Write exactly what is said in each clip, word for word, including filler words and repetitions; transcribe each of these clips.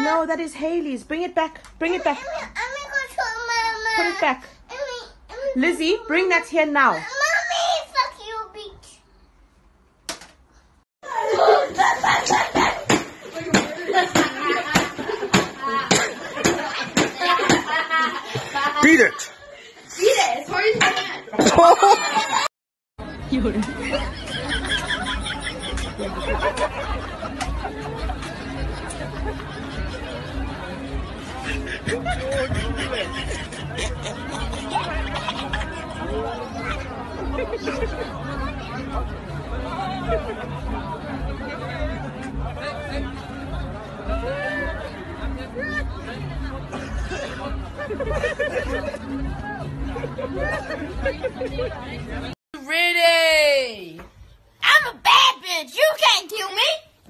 No, that is Haley's. Bring it back. Bring it back. I'm gonna go to Mama. Put it back. Lizzie, bring that here now. Mommy, fuck you, bitch. Beat it. Beat it as hard as you can. Ready? I'm a bad bitch. You can't kill me.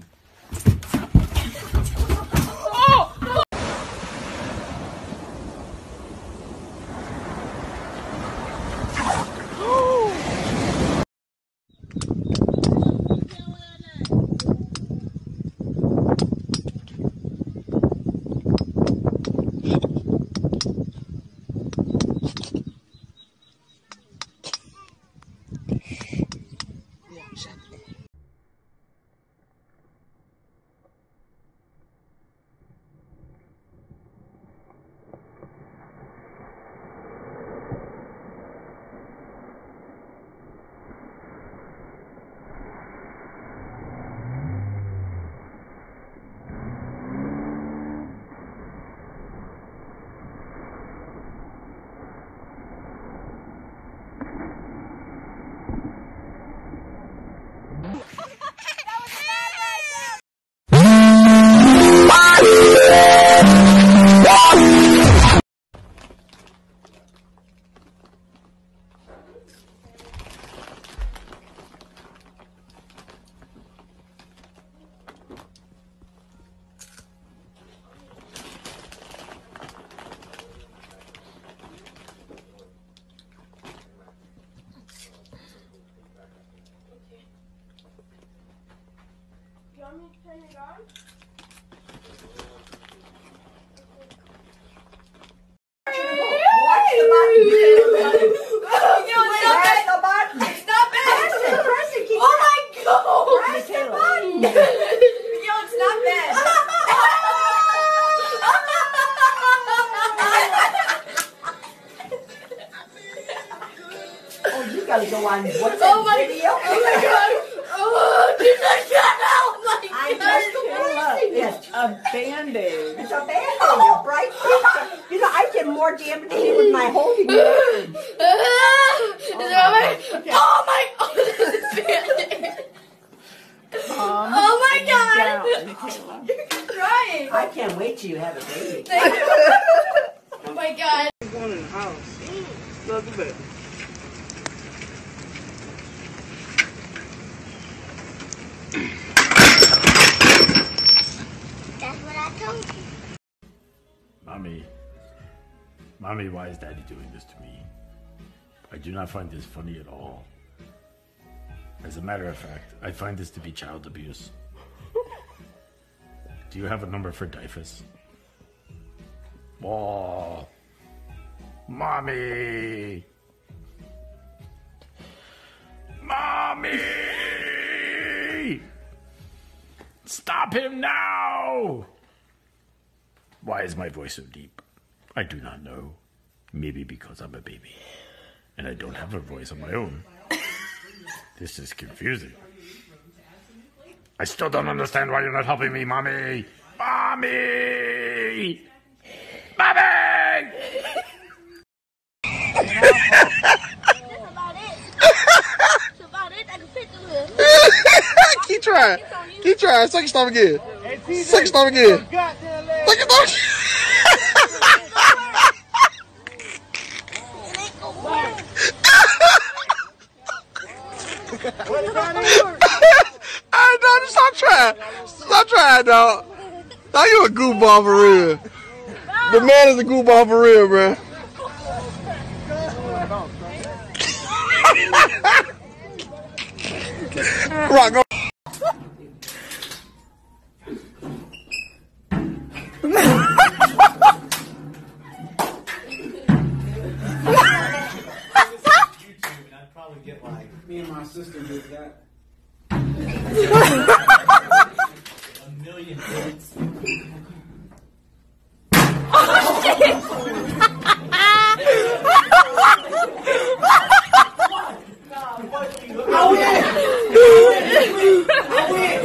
Gotta go on what's Oh my video? god! Oh my god! Oh, did I shut out? Oh my I god! just it's a band-aid. It's a band-aid, you bright picture. You know, I did more damage to you with my holding you. Oh my! Oh my! Oh, this is band-aid. Um, Oh my god! down, You're crying. I can't wait till you have a baby. Thank you. Oh my god! I'm going in the house. Look at it. That's what I told you. Mommy, Mommy, why is Daddy doing this to me? I do not find this funny at all. As a matter of fact, I find this to be child abuse. Do you have a number for Dyfus? Oh, Mommy! Mommy! Stop him now! Why is my voice so deep? I do not know. Maybe because I'm a baby and I don't have a voice of my own. This is confusing. I still don't understand why you're not helping me, Mommy! Mommy! Mommy! Keep trying. Keep trying. Second stop again. Second stop again. Second stop again. I know. Stop trying. Stop trying, dog. Now you a goofball for real. The man is a goofball for real, bro. Rock, go.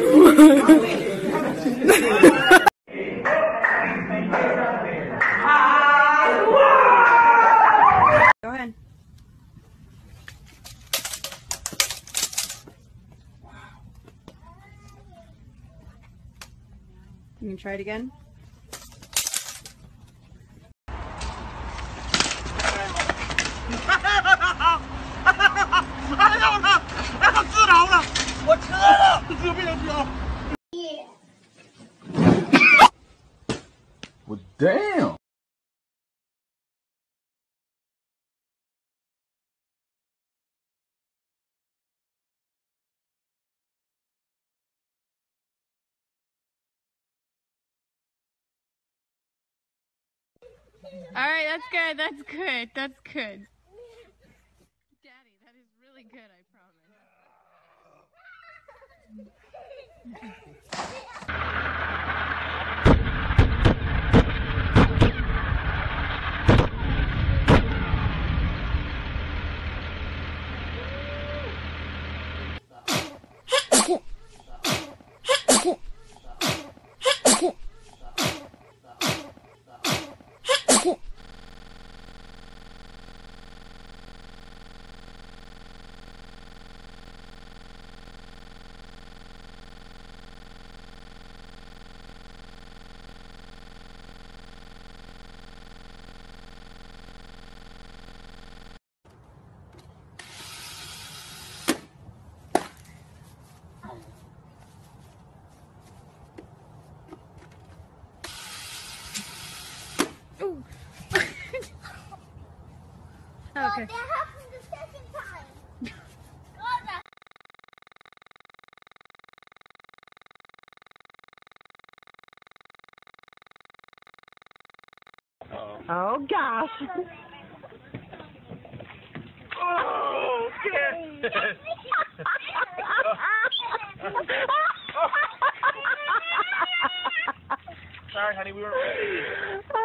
Go ahead. You can try it again. Well, damn. Alright, that's good, that's good, that's good. Daddy, that is really good, I promise. Ooh. Okay. That happened the second time. Oh gosh. Oh, shit. Sorry, honey, we weren't ready.